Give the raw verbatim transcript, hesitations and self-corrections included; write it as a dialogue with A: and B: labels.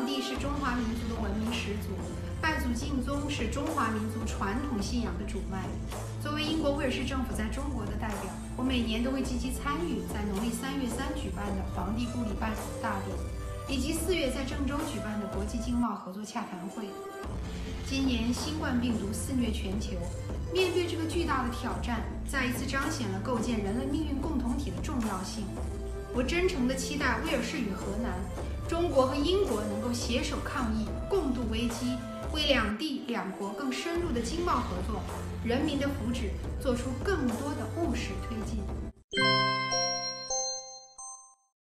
A: 皇帝是中华民族的文明始祖，拜祖敬宗是中华民族传统信仰的主脉。作为英国威尔士政府在中国的代表，我每年都会积极参与在农历三月三举办的皇帝故里拜祖大典，以及四月在郑州举办的国际经贸合作洽谈会。今年新冠病毒肆虐全球，面对这个巨大的挑战，再一次彰显了构建人类命运共同体的重要性。我真诚地期待威尔士与荷兰、中国和英国能够携手抗疫，共度危机，为两地两国更深入的经贸合作、人民的福祉做出更多的务实推进。